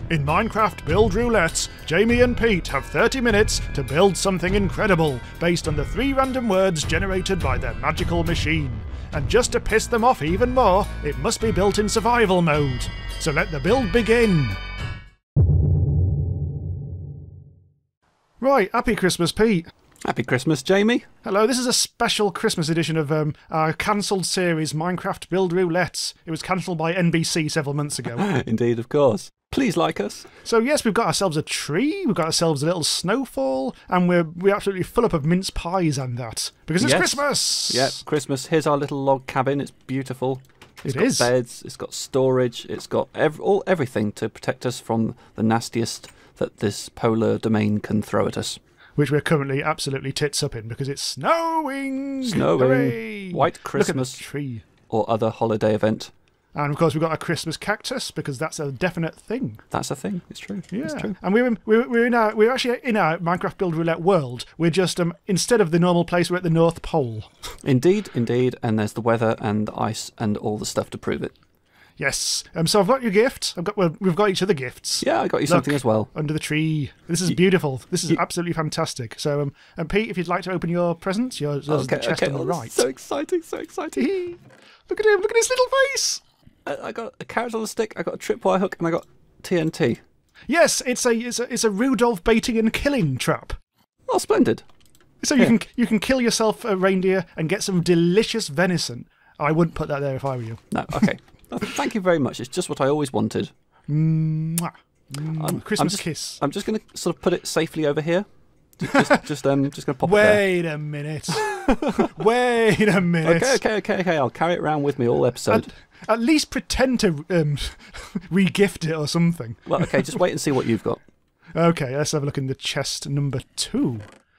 In Minecraft Build Roulette, Jamie and Pete have 30 minutes to build something incredible based on the 3 random words generated by their magical machine. And just to piss them off even more, it must be built in survival mode. So let the build begin! Right, happy Christmas, Pete. Happy Christmas, Jamie. Hello, this is a special Christmas edition of our cancelled series, Minecraft Build Roulette. It was cancelled by NBC several months ago. Indeed, of course. Please like us. So yes, we've got ourselves a tree, we've got ourselves a little snowfall, and we're absolutely full up of mince pies and that. Because it's Christmas! Yeah, Christmas. Here's our little log cabin. It's beautiful. It's got beds, it's got storage, it's got everything to protect us from the nastiest that this polar domain can throw at us. Which we're currently absolutely tits up in because it's snowing! Snowing. Hooray! White Christmas. Look at the tree. Or other holiday event. And of course we've got a Christmas cactus because that's a definite thing. That's a thing. It's true. Yeah. It's true. And we're actually in our Minecraft Build Roulette world. We're just instead of the normal place, we're at the North Pole. Indeed. And there's the weather and the ice and all the stuff to prove it. Yes. So I've got your gift. We've got each other gifts. Yeah, I got you something as well. Under the tree. This is beautiful. This is absolutely fantastic. So, Pete, if you'd like to open your presents, yours is the chest on the right. So exciting, so exciting. Look at him. Look at his little face. I got a carrot on a stick. I got a tripwire hook, and I got TNT. Yes, it's a Rudolph baiting and killing trap. Oh, splendid. So you can kill yourself a reindeer and get some delicious venison. I wouldn't put that there if I were you. No, okay. Thank you very much. It's just what I always wanted. Mwah. Christmas kiss. I'm just going to sort of put it safely over here. Just going to pop it there. Wait a minute. Wait a minute. Okay. I'll carry it around with me all episode. At least pretend to re-gift it or something. Well, okay, just wait and see what you've got. Okay, let's have a look in the chest number 2.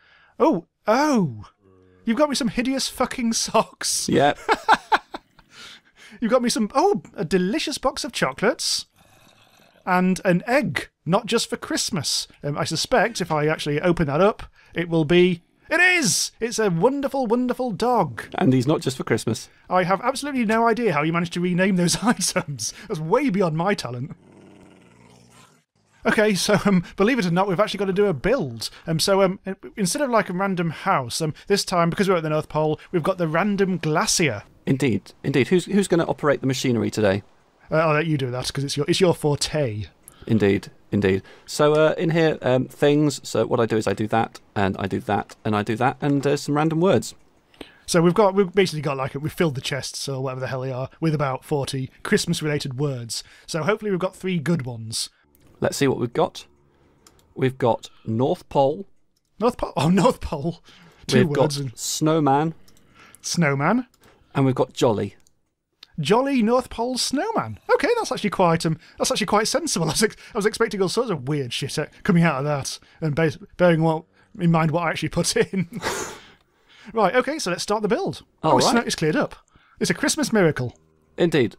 Oh! You've got me some hideous fucking socks. Yeah. You've got me a delicious box of chocolates. And an egg, not just for Christmas. I suspect if I actually open that up, it will be... It is! It's a wonderful, wonderful dog. And he's not just for Christmas. I have absolutely no idea how you managed to rename those items. That's way beyond my talent. Okay, so believe it or not, we've actually got to do a build. Instead of like a random house, this time, because we're at the North Pole, we've got the random glacier. Indeed. Who's going to operate the machinery today? I'll let you do that because it's your forte. Indeed. So in here, things. So what I do is I do that, and I do that, and I do that, and some random words. So we've basically got we've filled the chests or whatever the hell they are with about 40 Christmas-related words. So hopefully we've got 3 good ones. Let's see what we've got. We've got North Pole. North Pole. Oh, North Pole. 2 words. We've got snowman. Snowman. And we've got jolly. Jolly North Pole snowman. Okay, that's actually quite sensible. I was expecting all sorts of weird shit coming out of that, and bearing in mind what I actually put in. Right. Okay. So let's start the build. Right. It's cleared up. It's a Christmas miracle. Indeed.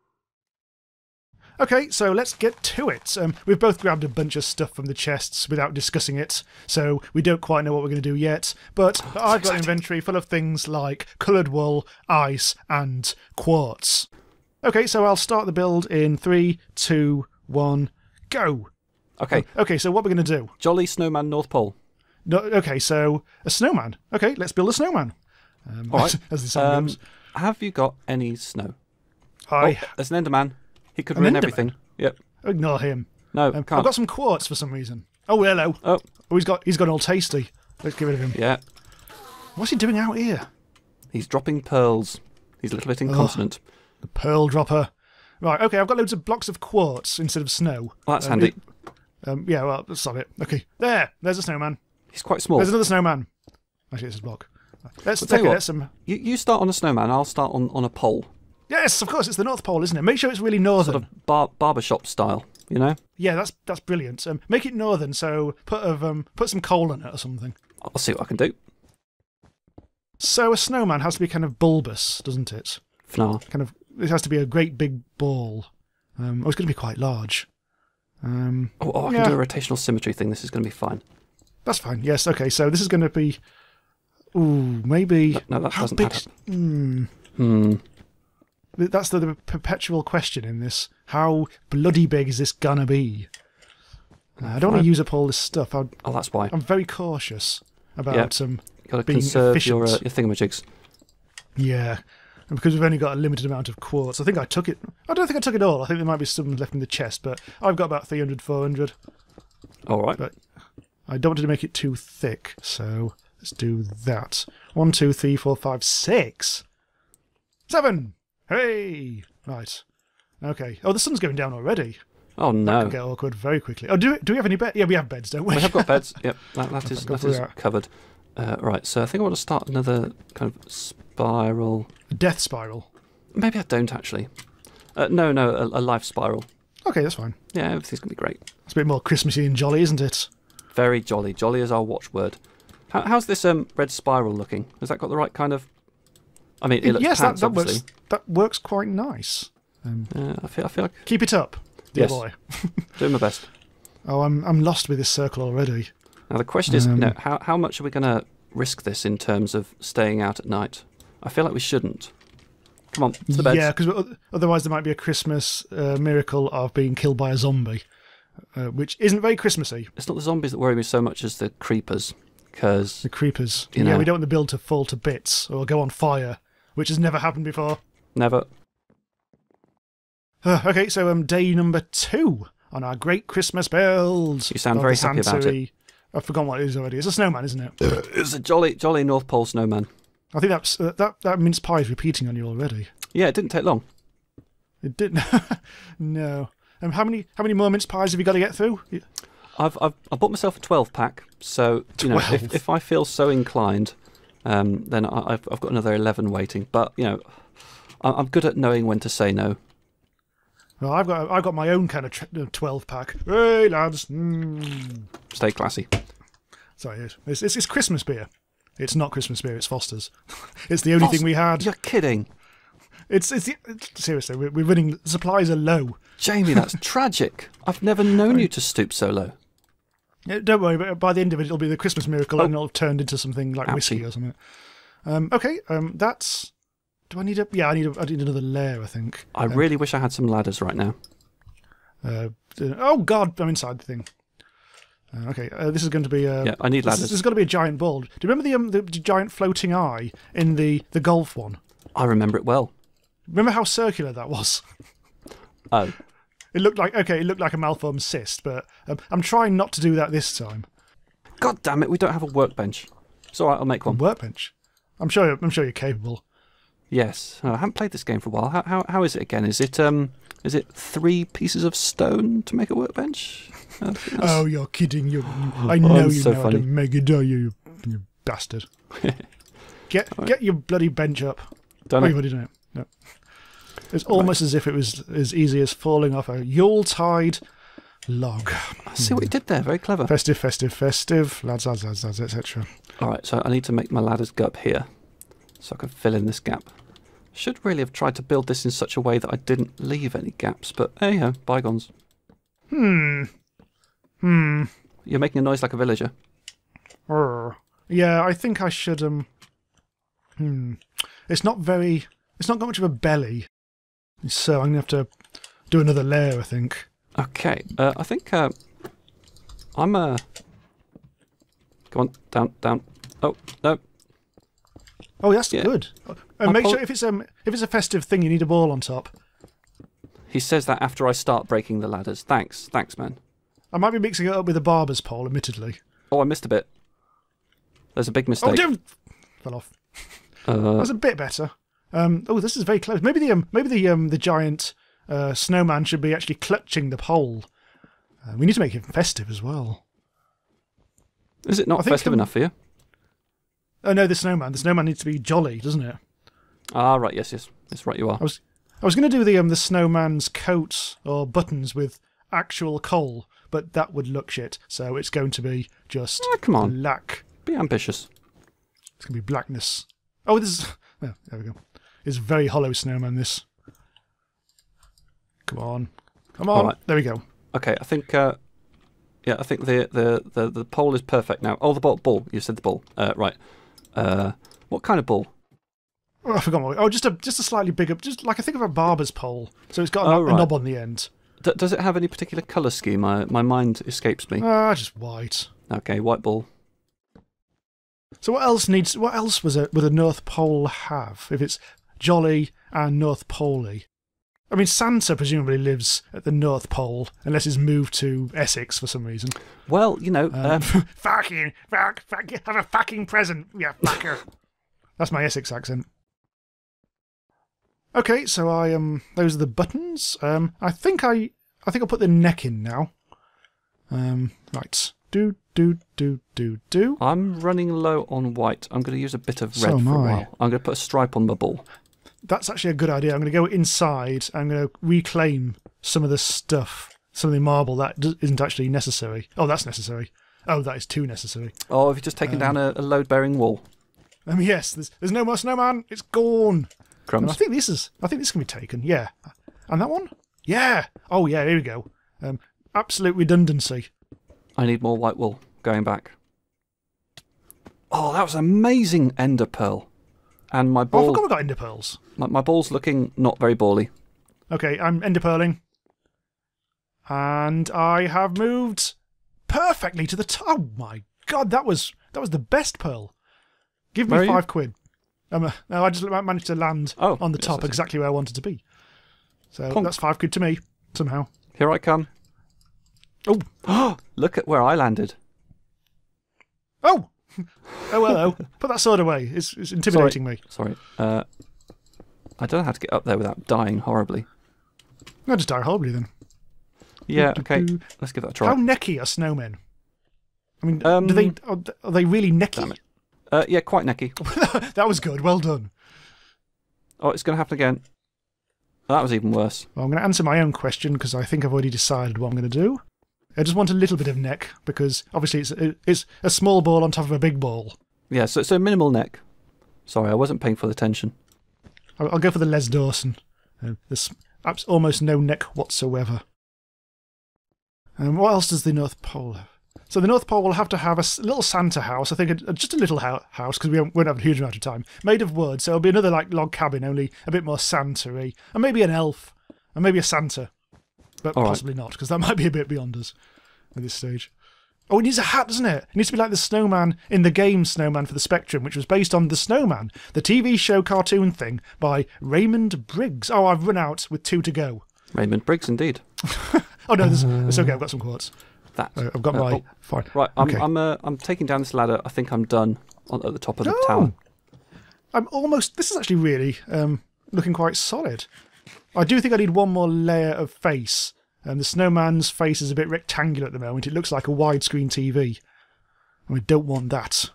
Okay, so let's get to it. We've both grabbed a bunch of stuff from the chests without discussing it, so we don't quite know what we're going to do yet. But I've got an inventory full of things like coloured wool, ice, and quartz. Okay, so I'll start the build in 3, 2, 1, go! Okay. Okay, so what we're going to do? Jolly snowman North Pole. No, okay, so a snowman. Okay, let's build a snowman. All right. As the song goes. Have you got any snow? There's an Enderman. He could ruin everything. Yep. Ignore him. No, can't. I've got some quartz for some reason. Oh, hello. Oh, he's gone all tasty. Let's get rid of him. Yeah. What's he doing out here? He's dropping pearls. He's a little bit incontinent. The pearl dropper. Right, okay, I've got loads of blocks of quartz instead of snow. Well, that's handy. Yeah, well, let's stop it. Okay, there's a snowman. He's quite small. There's another snowman. Actually, it's a block. Let's some... You start on a snowman, I'll start on a pole. Yes, of course, it's the North Pole, isn't it? Make sure it's really northern. Sort of barbershop style, you know? Yeah, that's brilliant. Make it northern, so put some coal in it or something. I'll see what I can do. So a snowman has to be kind of bulbous, doesn't it? It has to be a great big ball. It's going to be quite large. I can do a rotational symmetry thing. This is going to be fine. That's fine. Yes. Okay. So this is going to be. Ooh, maybe. No, that doesn't matter. That's the perpetual question in this. How bloody big is this gonna be? I don't want to use up all this stuff. Oh, that's why. I'm very cautious about You've got to being conserve efficient. your thingamajigs. Yeah. And because we've only got a limited amount of quartz, I think I took it. I don't think I took it all. I think there might be some left in the chest, but I've got about 300, 400. All right. But I don't want to make it too thick, so let's do that. 1, 2, 3, 4, 5, 6. 7! Hey! Right. Okay. Oh, the sun's going down already. Oh, That no. could get awkward very quickly. Oh, do we have any beds? Yeah, we have beds, don't we? We have got beds. Yep, that is that. covered. Right, so I think I want to start another kind of spiral. A death spiral. Maybe I don't, actually. No, a life spiral. Okay, that's fine. Yeah, everything's going to be great. It's a bit more Christmassy and jolly, isn't it? Very jolly. Jolly is our watchword. How's this red spiral looking? Has that got the right kind of... I mean, it looks yes, pants, that obviously. works quite nice. I feel like... Keep it up, dear Yes. boy. Doing my best. Oh, I'm lost with this circle already. Now, the question is, how much are we going to risk this in terms of staying out at night? I feel like we shouldn't. Come on, to the beds. Yeah, because otherwise there might be a Christmas miracle of being killed by a zombie, which isn't very Christmassy. It's not the zombies that worry me so much as the creepers, because... The creepers. You know. We don't want the build to fall to bits or go on fire, which has never happened before. Never. Okay, so day number 2 on our great Christmas build. You sound very happy about it. I've forgotten what it is already. It's a snowman, isn't it? It's a jolly North Pole snowman. I think that's that mince pie is repeating on you already. Yeah, it didn't take long. It didn't. No. How many more mince pies have you got to get through? I bought myself a 12-pack, so you know, 12? if I feel so inclined, then I've got another 11 waiting. But you know, I'm good at knowing when to say no. Well, I've got my own kind of 12-pack. Hey lads. Stay classy. Sorry, it's Christmas beer. It's not Christmas beer. It's Foster's. It's the only thing we had. You're kidding. Seriously. We're running. Supplies are low. Jamie, that's tragic. I've never known you to stoop so low. Yeah, don't worry. But by the end of it, it'll be the Christmas miracle, and it'll have turned into something like whiskey or something. Okay. That's. Do I need a? Yeah, I need another layer. I think. I really wish I had some ladders right now. Oh God! I'm inside the thing. Okay, this is going to be. Yeah, I need ladders. This has got to be a giant ball. Do you remember the giant floating eye in the golf one? I remember it well. Remember how circular that was? Oh. It looked like a malformed cyst, but I'm trying not to do that this time. God damn it! We don't have a workbench. It's all right. I'll make one. Workbench. I'm sure you're capable. Yes. I haven't played this game for a while. How is it again? Is it 3 pieces of stone to make a workbench? Oh, you're kidding! I know you so know how funny. to make it, do you bastard? Get your bloody bench up. Done Oh, it. you've already done it. No. It's almost as if it was as easy as falling off a Yuletide log. I see what you did there. Very clever. Festive. Lads, etc. All right. So I need to make my ladders go up here, so I can fill in this gap. Should really have tried to build this in such a way that I didn't leave any gaps, but anyhow, bygones. You're making a noise like a villager. Yeah, I think I should. It's not got much of a belly, so I'm gonna have to do another layer. I think. Okay. I think I'm Come on, down. Oh no. Oh, that's Yeah. good. Make sure if it's a festive thing, you need a ball on top. He says that after I start breaking the ladders. Thanks, man. I might be mixing it up with a barber's pole, admittedly. Oh, I missed a bit. There's a big mistake. Oh, damn! Fell off. That's a bit better. Oh, this is very close. Maybe the giant snowman should be actually clutching the pole. We need to make it festive as well. Is it not festive enough for you? Oh no, the snowman. The snowman needs to be jolly, doesn't it? Ah, right. Yes. That's right. You are. I was going to do the snowman's coat or buttons with actual coal, but that would look shit. So it's going to be just come on. black. Be ambitious. It's going to be blackness. Oh, this is... Oh, there we go. It's very hollow snowman, this. Come on. All right. There we go. Okay, I think... I think the pole is perfect now. Oh, the ball. You said the ball. Right. What kind of ball? Oh, I forgot what... Oh, just a slightly bigger... Just like I think of a barber's pole. So it's got a right. knob on the end. Does it have any particular colour scheme? My mind escapes me. Just white. Okay, white ball. So what else would a North Pole have if it's jolly and North Poley? I mean, Santa presumably lives at the North Pole, unless he's moved to Essex for some reason. Well, you know... Fucking, have a fucking present, yeah, fucker. That's my Essex accent. Okay, so those are the buttons. I think I'll put the neck in now. Right. Do. I'm running low on white. I'm going to use a bit of red for a while. I'm going to put a stripe on my ball. That's actually a good idea. I'm going to go inside. I'm going to reclaim some of the stuff, some of the marble that isn't actually necessary. Oh, that's necessary. Oh, that is too necessary. Oh, have you just taken down a load-bearing wall? Yes, there's no more snowman. It's gone. Crumbs. And I think this can be taken. Yeah, and that one. Yeah. Oh, yeah. Here we go. Absolute redundancy. I need more white wool. Going back. Oh, that was amazing ender pearl. And my ball... Oh, I forgot we got ender pearls. My ball's looking not very bally. Okay, I'm ender pearling. And I have moved perfectly to the top. Oh my god, that was the best pearl. Give me £5. No, I just managed to land on the top exactly where I wanted to be. So that's £5 to me, somehow. Here I come. Oh, look at where I landed. Oh! Oh, hello. Put that sword away. It's intimidating me. Sorry. I don't know how to get up there without dying horribly. No, just die horribly then. Yeah, okay. Let's give that a try. How necky are snowmen? I mean, are they really necky? Damn it. Yeah, quite necky. That was good. Well done. Oh, it's going to happen again. That was even worse. Well, I'm going to answer my own question because I think I've already decided what I'm going to do. I just want a little bit of neck because obviously it's a small ball on top of a big ball. Yeah, so minimal neck. Sorry, I wasn't paying full attention. I'll go for the Les Dawson. There's almost no neck whatsoever. And what else does the North Pole have? So the North Pole will have to have a little Santa house, I think just a little house, because we won't have a huge amount of time, made of wood, so it'll be another like log cabin, only a bit more Santa-y. And maybe an elf, and maybe a Santa. But possibly not, because that might be a bit beyond us at this stage. Oh, it needs a hat, doesn't it? It needs to be like the snowman in the game Snowman for the Spectrum, which was based on The Snowman, the TV show cartoon thing by Raymond Briggs. Oh, I've run out with 2 to go. Raymond Briggs, indeed. Oh, no, it's okay, I've got some quartz. I've got my... Fine. Right, okay. I'm taking down this ladder. I think I'm done at the top of the tower. I'm almost... This is actually really looking quite solid. I do think I need one more layer of face. The snowman's face is a bit rectangular at the moment. It looks like a widescreen TV. And we don't want that.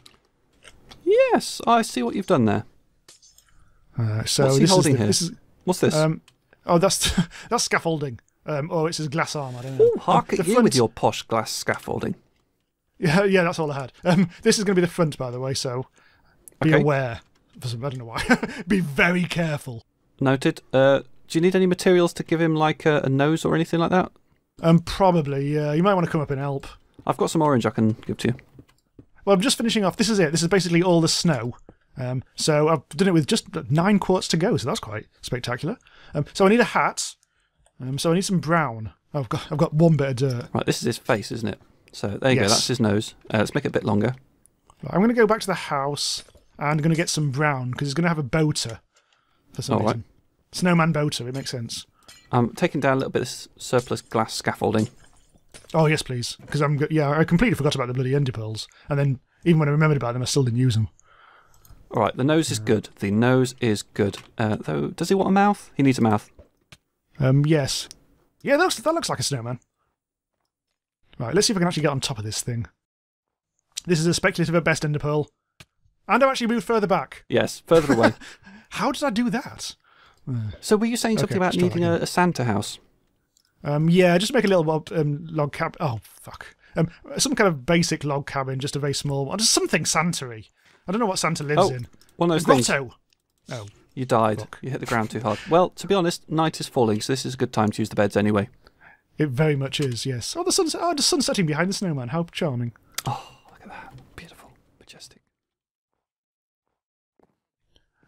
Yes, I see what you've done there. So what's he holding here? What's this? That's scaffolding. It says glass arm. I don't know. Oh, hark at you with your posh glass scaffolding. Yeah, that's all I had. This is going to be the front, by the way, so be aware. I don't know why. Be very careful. Noted. Do you need any materials to give him like a nose or anything like that? Probably, yeah. You might want to come up and help. I've got some orange I can give to you. Well, I'm just finishing off. This is it. This is basically all the snow. So I've done it with just 9 quarts to go, so that's quite spectacular. So I need a hat. So I need some brown. I've got one bit of dirt. Right, this is his face, isn't it? So there you go, that's his nose. Let's make it a bit longer. Right, I'm going to go back to the house and I'm going to get some brown because he's going to have a boater for some reason. Right. Snowman boater, it makes sense. I'm taking down a little bit of this surplus glass scaffolding. Oh, yes, please. Because I completely forgot about the bloody ender pearls. And then, even when I remembered about them, I still didn't use them. All right, the nose is good. The nose is good. Though, does he want a mouth? He needs a mouth. Yes. Yeah, that looks like a snowman. Right, let's see if I can actually get on top of this thing. This is a speculative at best, ender pearl. And I've actually moved further back. Yes, further away. How did I do that? So were you saying something about needing a Santa house? Yeah, just make a little log cabin. Oh, fuck. Some kind of basic log cabin, just a very small one. Just something Santa-y. I don't know what Santa lives in. One of those things. Grotto. Oh. You died. Fuck. You hit the ground too hard. Well, to be honest, night is falling, so this is a good time to use the beds anyway. It very much is, yes. Oh, the sun's setting behind the snowman. How charming. Oh, look at that. Beautiful. Majestic.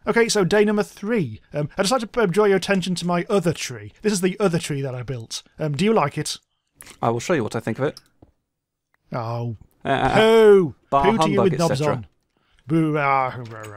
Okay, so day number 3. I'd just like to draw your attention to my other tree. This is the other tree that I built. Do you like it? I will show you what I think of it. Oh. Pooh! Pooh to you with knobs etc. on. Boo. Right,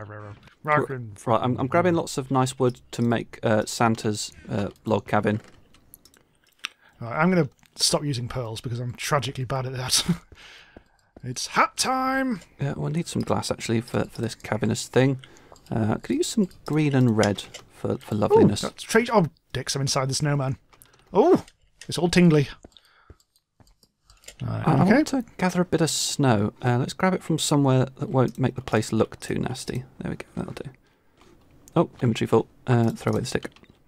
I'm grabbing lots of nice wood to make Santa's log cabin. Right, I'm going to stop using pearls because I'm tragically bad at that. It's hat time! Yeah, we'll need some glass actually for this cabinist thing. Could you use some green and red for loveliness? Ooh, that's great. Oh, dicks, I'm inside the snowman. Oh, it's all tingly. I want to gather a bit of snow. Let's grab it from somewhere that won't make the place look too nasty. There we go, that'll do. Oh, inventory full. Throw away the stick.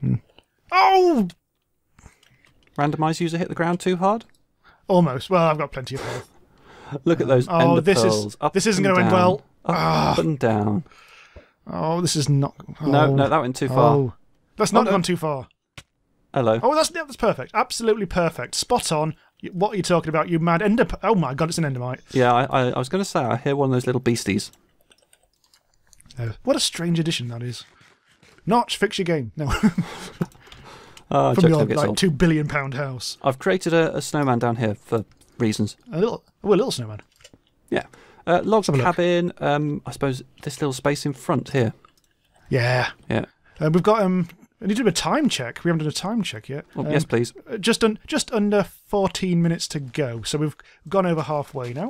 Oh! Randomise user hit the ground too hard? Almost. Well, I've got plenty of health. Look at those ender pearls. This isn't going to end well. Up and down. Oh, this is not... Oh. No, that went too far. Oh, that's not gone too far. Hello. Oh, that's perfect. Absolutely perfect. Spot on. What are you talking about, you mad ender... Oh my god, it's an endermite. Yeah, I was going to say, I hear one of those little beasties. What a strange addition that is. Notch, fix your game. No. From your like £2 billion house. I've created a snowman down here for reasons. A little snowman. Yeah. Log cabin, I suppose this little space in front here. Yeah. Yeah. We've got... I need to do a time check. We haven't done a time check yet. Oh, yes, please. Just under 14 minutes to go. So we've gone over halfway now.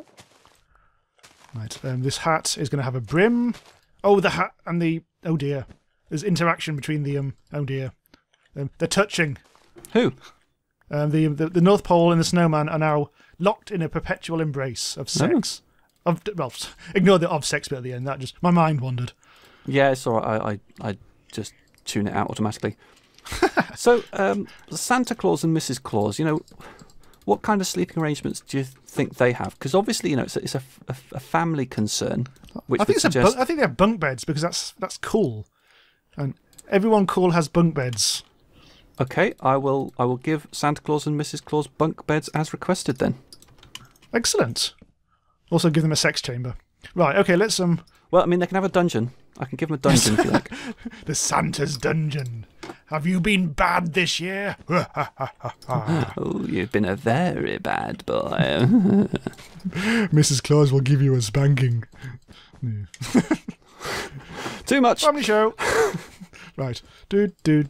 Right. This hat is going to have a brim. Oh, the hat and the... Oh, dear. There's interaction between the... Oh, dear. They're touching. Who? The North Pole and the snowman are now locked in a perpetual embrace of sex. Oh. Well, ignore the of sex bit at the end. That just... My mind wandered. Yeah, it's all right. I just tune it out automatically. So, Santa Claus and Mrs. Claus, you know, what kind of sleeping arrangements do you think they have? Because obviously, you know, it's a family concern. Which I think I think they have bunk beds because that's cool, and everyone cool has bunk beds. Okay, I will give Santa Claus and Mrs. Claus bunk beds as requested then. Excellent. Also give them a sex chamber. Right. Okay. Let's Well, I mean, they can have a dungeon. I can give them a dungeon if you like. The Santa's dungeon. Have you been bad this year? Oh, you've been a very bad boy. Mrs. Claus will give you a spanking. Too much. Family show. Right. Right.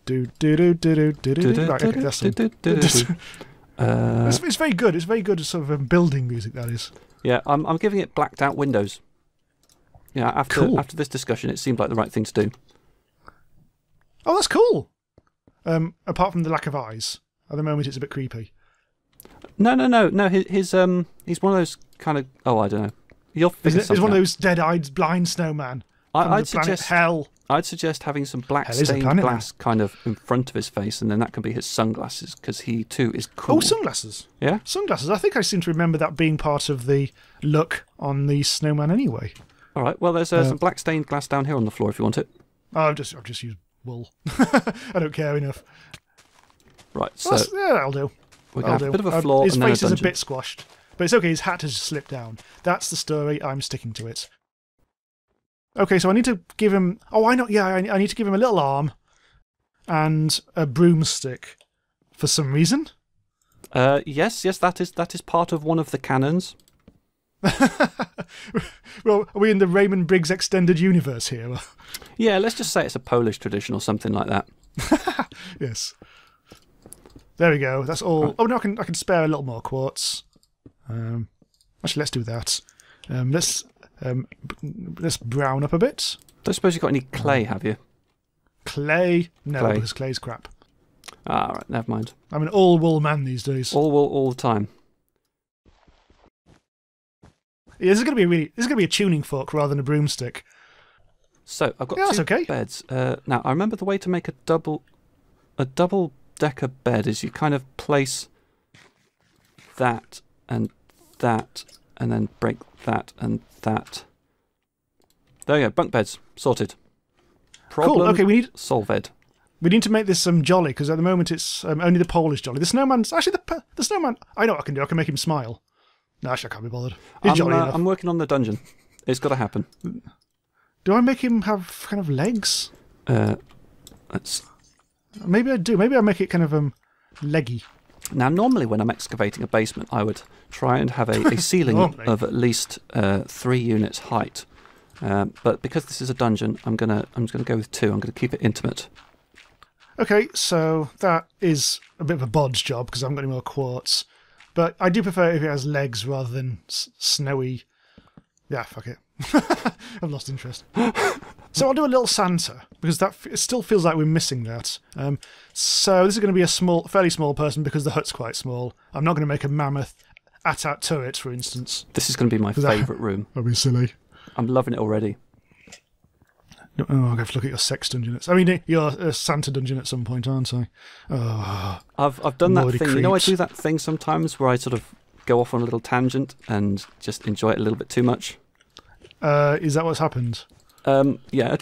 Okay, that's it's very good. It's very good sort of building music. That is. Yeah, I'm giving it blacked out windows. Yeah, after this discussion, it seemed like the right thing to do. Oh, that's cool. Apart from the lack of eyes, at the moment it's a bit creepy. No. He's one of those kind of. Oh, I don't know. You'll figure something out. He's one of those dead-eyed blind snowman. I'd suggest Hell. I'd suggest having some black stained glass kind of in front of his face, and then that can be his sunglasses because he too is cool. Oh, sunglasses. Yeah, sunglasses. I think I seem to remember that being part of the look on the snowman anyway. All right. Well, there's some black stained glass down here on the floor if you want it. I've just used wool. I don't care enough. Right. So yeah, that'll do. We have a bit of a floor. His and then face a is a bit squashed, but it's okay. His hat has slipped down. That's the story. I'm sticking to it. Okay, so I need to give him... Oh, I know. Yeah, I need to give him a little arm and a broomstick for some reason. Yes, that is part of one of the canons. Well, are we in the Raymond Briggs extended universe here? Yeah, let's just say it's a Polish tradition or something like that. Yes. There we go. That's all. Oh no, I can spare a little more quartz. Actually, let's do that. Let's brown up a bit. Don't suppose you've got any clay, have you? Clay? No, because clay's crap. Ah, right, never mind. I'm an all-wool man these days. All wool, all the time. Yeah, this is going to be a tuning fork rather than a broomstick. So I've got two beds. Now I remember the way to make a double-decker bed is you kind of place that, and then break that and that. There you go, bunk beds sorted. Problem cool. Okay, solved. We need to make this jolly because at the moment it's only the pole is jolly. The snowman's actually the snowman. I know what I can do. I can make him smile. No, actually, I can't be bothered. He's jolly enough. I'm working on the dungeon. It's got to happen. Do I make him have kind of legs? Let's... Maybe I do. Maybe I make it kind of leggy. Now, normally when I'm excavating a basement, I would try and have a ceiling of at least 3 units height. But because this is a dungeon, I'm just gonna go with 2. I'm gonna keep it intimate. Okay, so that is a bit of a bodge job because I haven't got any more quartz. But I do prefer if it has legs rather than snowy. Yeah, fuck it. I've lost interest. So I'll do a little Santa because it still feels like we're missing that. So this is going to be a fairly small person because the hut's quite small. I'm not going to make a mammoth AT-AT turret, for instance. This is going to be my favourite room. That'd be silly. I'm loving it already. Oh, I'll have to look at your sex dungeon. I mean, your Santa dungeon at some point, aren't I? Oh, I've done that Lordy thing. You know, I creeps. do that thing sometimes where I sort of go off on a little tangent and just enjoy it a little bit too much. is that what's happened? Yeah.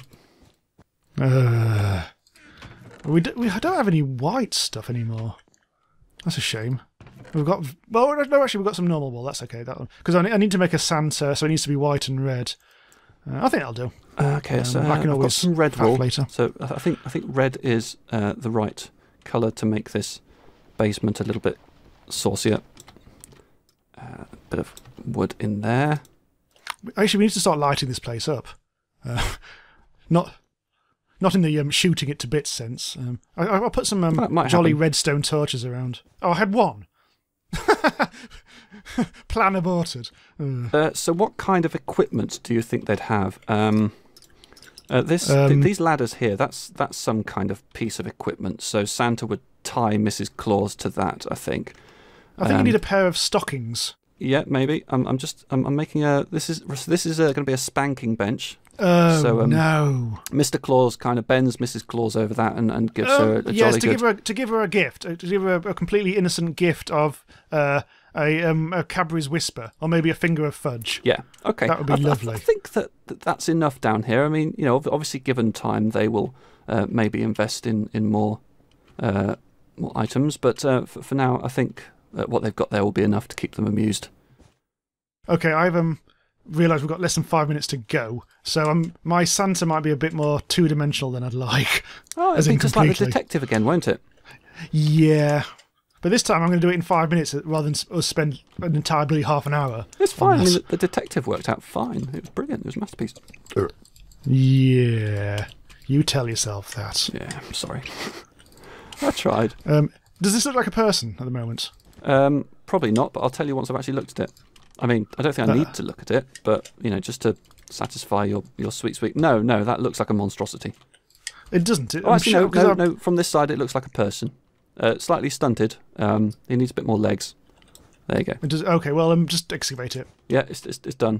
We don't have any white stuff anymore. That's a shame. We've got... Well, no, actually, we've got some normal wool. That's okay, that one. Because I need to make a Santa, so it needs to be white and red. I think that'll do. Okay, so I can I've got always some red have wool. later. So I think red is the right colour to make this basement a little bit saucier. A bit of wood in there. Actually, we need to start lighting this place up. Not in the shooting it to bits sense. I'll put some might jolly happen. redstone torches around. Oh, I had one. Plan aborted. So what kind of equipment do you think they'd have? These ladders here, that's some kind of piece of equipment. So Santa would tie Mrs. Claus to that, I think. I think you need a pair of stockings. Yeah, maybe. I'm making a... This is going to be a spanking bench. Oh, So, no. Mr. Claus kind of bends Mrs. Claus over that and gives her a yes, jolly good... to give her a gift. To give her a completely innocent gift of a Cadbury's Whisper, or maybe a finger of fudge. Yeah, okay. That would be lovely. I think that's enough down here. I mean, you know, obviously given time, they will maybe invest in more items, but for now, I think what they've got there will be enough to keep them amused. Okay, I've realised we've got less than 5 minutes to go, so my Santa might be a bit more two-dimensional than I'd like. Oh, it'll be just like the detective again, won't it? Yeah. But this time I'm going to do it in 5 minutes rather than us spend an entire bloody half an hour. It's fine. I mean, the detective worked out fine. It was brilliant. It was a masterpiece. Yeah. You tell yourself that. Yeah, I'm sorry. I tried. Does this look like a person at the moment? Probably not, but I'll tell you once I've actually looked at it. I mean, I don't think I need to look at it, but, you know, just to satisfy your sweet... No, that looks like a monstrosity. It doesn't. No, from this side it looks like a person. Slightly stunted. He needs a bit more legs. There you go. It does, okay, well, just excavate it. Yeah, it's done.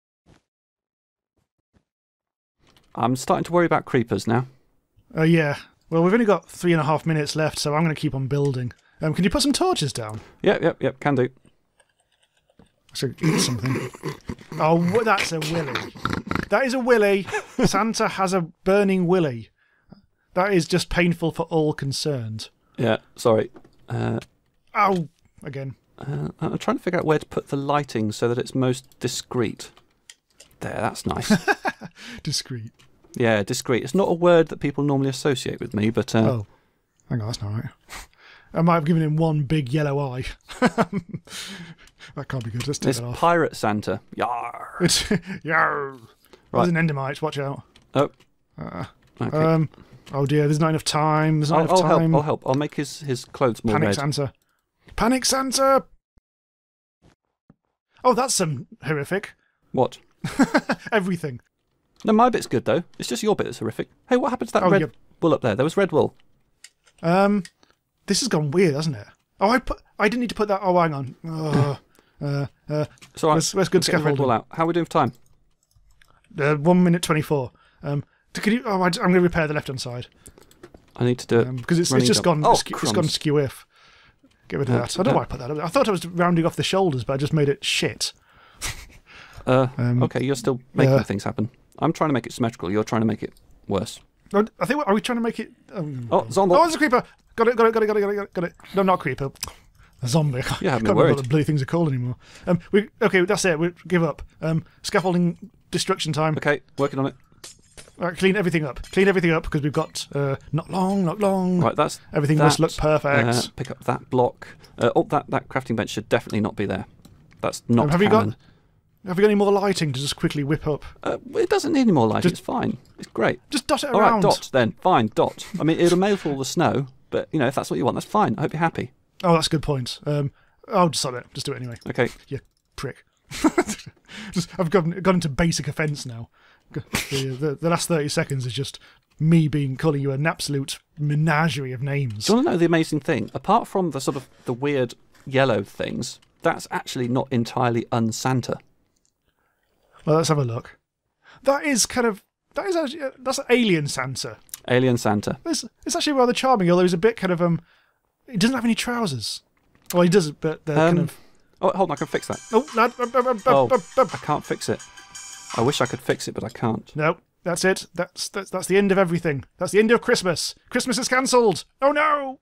I'm starting to worry about creepers now. Yeah. Well, we've only got 3.5 minutes left, so I'm going to keep on building. Can you put some torches down? Yep, can do. So eat something. Oh, that's a willy. That is a willy. Santa has a burning willy. That is just painful for all concerned. Yeah, sorry. Ow! Again. I'm trying to figure out where to put the lighting so that it's most discreet. There, that's nice. Discreet. Yeah, discreet. It's not a word that people normally associate with me, but... Oh, hang on, that's not right. I might have given him one big yellow eye. That can't be good. Let's take it's that off. Pirate Santa. Yar. Yar. Right. There's an endermite. Watch out. Oh. Okay. Oh dear, there's not enough time. There's not enough time. I'll help. I'll make his clothes more Panic red. Santa. Panic Santa! Oh, that's some horrific. What? Everything. No, my bit's good, though. It's just your bit that's horrific. Hey, what happened to that red yeah. wool up there? There was red wool. This has gone weird, hasn't it? Oh, I didn't need to put that... Oh, hang on. So where's good get the red scaffolding? wool out. How are we doing for time? 1 minute 24. Can you... Oh, I'm going to repair the left-hand side. I need to do it. Because it's running just job. gone... Oh, it's gone skew-if. Get rid of that. I don't know no. why I put that up. I thought I was rounding off the shoulders, but I just made it shit. Okay, you're still making things happen. I'm trying to make it symmetrical. You're trying to make it worse. I think... Are we trying to make it... Oh, zombie. Oh, it's a creeper! Got it. No, not creeper. A zombie. You have me Can't remember worried. what the bloody things are called anymore. Okay, that's it. We give up. Scaffolding destruction time. Okay, working on it. Right, clean everything up. Clean everything up because we've got not long. Right, that's everything that, must look perfect. Pick up that block. That crafting bench should definitely not be there. That's not have canon. Have you got any more lighting to just quickly whip up? It doesn't need any more lighting. It's fine. It's great. Just dot it All around. right, dot then. Fine, dot. I mean, it'll melt all the snow, but if that's what you want, that's fine. I hope you're happy. Oh, that's a good point. I'll just it. Just do it anyway. Okay. You prick. I've gone into basic offence now. The last 30 seconds is just me calling you an absolute menagerie of names. Do you want to know the amazing thing? Apart from the sort of the weird yellow things, that's actually not entirely un-Santa. Well, let's have a look. That's Alien Santa. Alien Santa. It's actually rather charming, although he's a bit kind of he doesn't have any trousers. Well, he does, but they're kind of. Oh, hold on, I can fix that. Oh, lad. I can't fix it. I wish I could fix it, but I can't. No, that's it. That's the end of everything. That's the end of Christmas. Christmas is cancelled. Oh no!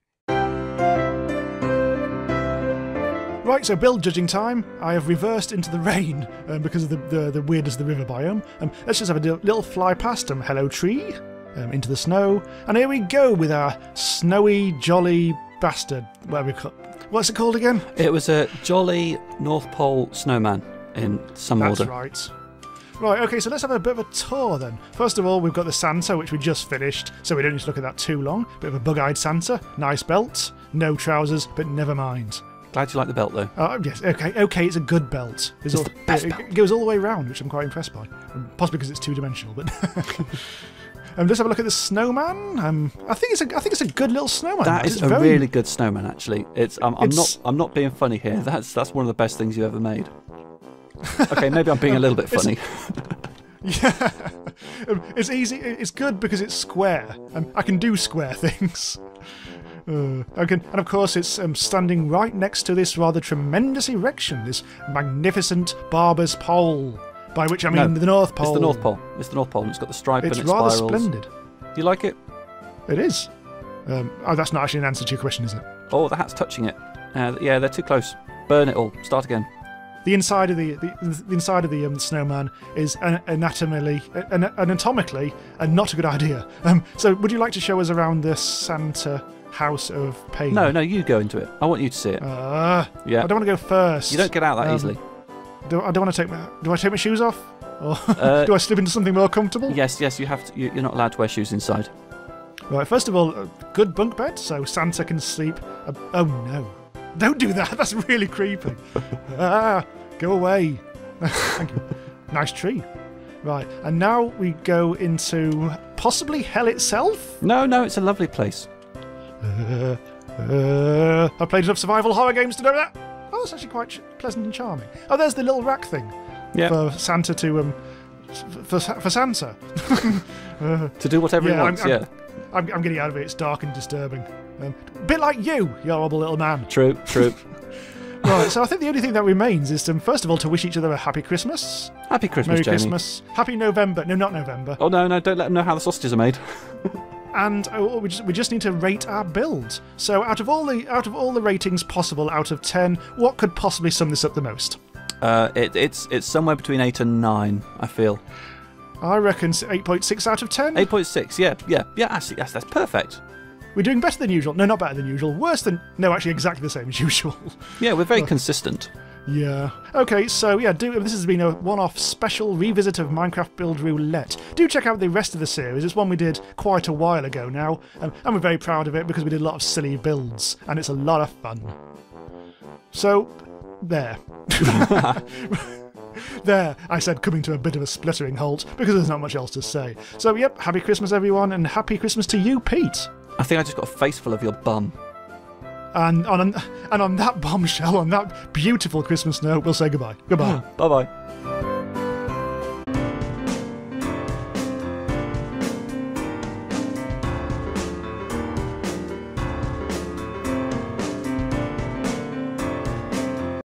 Right, so build judging time. I have reversed into the rain because of the weirdness of the river biome. Let's just have a little fly past. Hello tree. Into the snow. And here we go with our snowy, jolly bastard. What's it called again? It was a jolly North Pole snowman in some order. That's right. Right, okay, so let's have a bit of a tour then. First of all, we've got the Santa, which we just finished, so we don't need to look at that too long. Bit of a bug-eyed Santa. Nice belt. No trousers, but never mind. Glad you like the belt, though. Yes, okay, it's a good belt. It's the best belt. It goes all the way around, which I'm quite impressed by. Possibly because it's two-dimensional, but... let's have a look at the snowman. I think it's a good little snowman. That is a really good snowman, actually. I'm not being funny here. That's one of the best things you ever made. Okay, maybe I'm being a little bit funny. Yeah, it's easy. It's good because it's square. I can do square things. And of course, it's standing right next to this rather tremendous erection, this magnificent Barber's Pole. By which I mean the North Pole. It's the North Pole. It's the North Pole, and it's got the stripe and it rather spirals. Splendid. Do you like it? It is. That's not actually an answer to your question, is it? Oh, the hat's touching it. Yeah, they're too close. Burn it all. Start again. The inside of the inside of the snowman is anatomically not a good idea. So, would you like to show us around the Santa House of Pain? No, you go into it. I want you to see it. Yeah. I don't want to go first. You don't get out that easily. Do I take my shoes off? Or do I slip into something more comfortable? Yes, you have to. You're not allowed to wear shoes inside. Right. First of all, a good bunk bed so Santa can sleep. Oh no! Don't do that. That's really creepy. Go away. Thank you. Nice tree. Right, and now we go into possibly hell itself? No, it's a lovely place. I've played enough survival horror games to know that. Oh, that's actually quite pleasant and charming. Oh, there's the little rack thing. Yeah. For Santa to for Santa. To do whatever he wants. I'm getting out of it. It's dark and disturbing. A bit like you horrible little man. True. Right, so I think the only thing that remains is first of all to wish each other a happy Christmas. Happy Christmas, Merry Jamie. Christmas. Happy November. No, not November. Oh no! Don't let them know how the sausages are made. And we just need to rate our build. So out of all the ratings possible out of 10, what could possibly sum this up the most? It's somewhere between 8 and 9. I feel. I reckon 8.6 out of 10. 8.6. Yeah. Actually, yes, that's perfect. We're doing better than usual. No, not better than usual. Worse than... No, actually exactly the same as usual. Yeah, we're very consistent. Yeah. Okay, so yeah, this has been a one-off special revisit of Minecraft Build Roulette. Do check out the rest of the series. It's one we did quite a while ago now, and we're very proud of it because we did a lot of silly builds, and it's a lot of fun. So, there. There, I said, coming to a bit of a spluttering halt because there's not much else to say. So, yep, happy Christmas, everyone, and happy Christmas to you, Pete. I think I just got a face full of your bum. And on that bombshell, on that beautiful Christmas note, we'll say goodbye. Goodbye. Bye-bye.